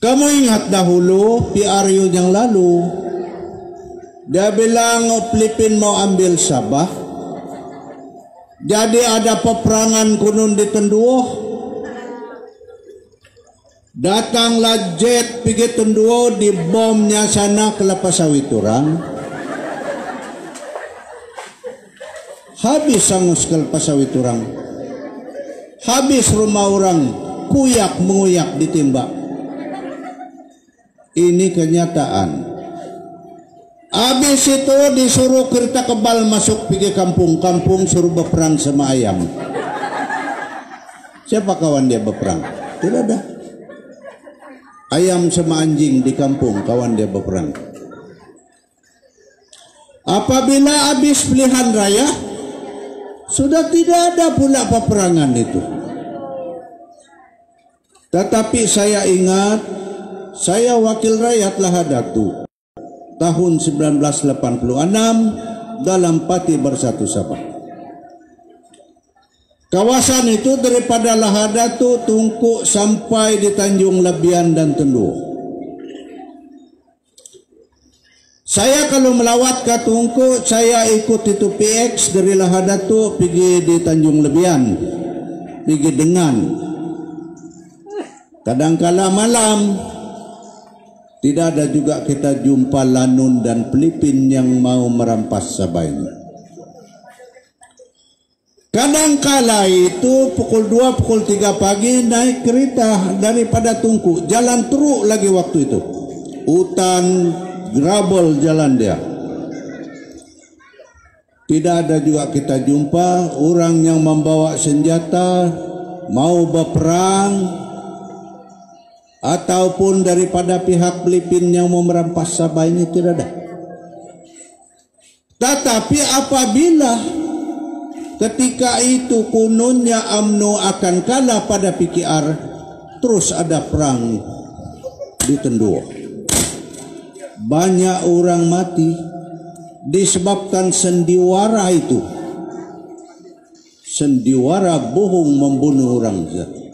Kamu ingat dahulu PRU yang lalu, dia bilang Filipin mau ambil Sabah, jadi ada peperangan kunun di Tenduo. Datanglah jet pergi Tenduo, dibomnya sana kelapa sawit orang. Habis sangus kelapa sawit orang, habis rumah orang, kuyak menguyak ditembak. Ini kenyataan. Habis itu disuruh kereta kebal masuk pergi kampung-kampung, suruh berperang sama ayam. Siapa kawan dia berperang? Tidak ada. Ayam sama anjing di kampung kawan dia berperang. Apabila habis pilihan raya, sudah tidak ada pula peperangan itu. Tetapi saya ingat, saya wakil rakyat Lahadatu tahun 1986 dalam Parti Bersatu Sabah. Kawasan itu daripada Lahadatu, Tungku sampai di Tanjung Lebihan dan Tenduo. Saya kalau melawat ke Tungku, saya ikut itu PX dari Lahadatu pergi di Tanjung Lebihan, pergi dengan. Kadangkala malam, tidak ada juga kita jumpa Lanun dan Filipin yang mau merampas Sabah ini. Kadangkala itu pukul 2, pukul 3 pagi naik kereta daripada Tungku. Jalan teruk lagi waktu itu. Hutan, grabel jalan dia. Tidak ada juga kita jumpa orang yang membawa senjata, mau berperang, ataupun daripada pihak Filipin yang mau merampas Sabah ini, tidak ada. Tetapi apabila ketika itu kononnya UMNO akan kalah pada PKR, terus ada perang di Tenduo. Banyak orang mati disebabkan sendiwara itu. Sendiwara bohong membunuh orang.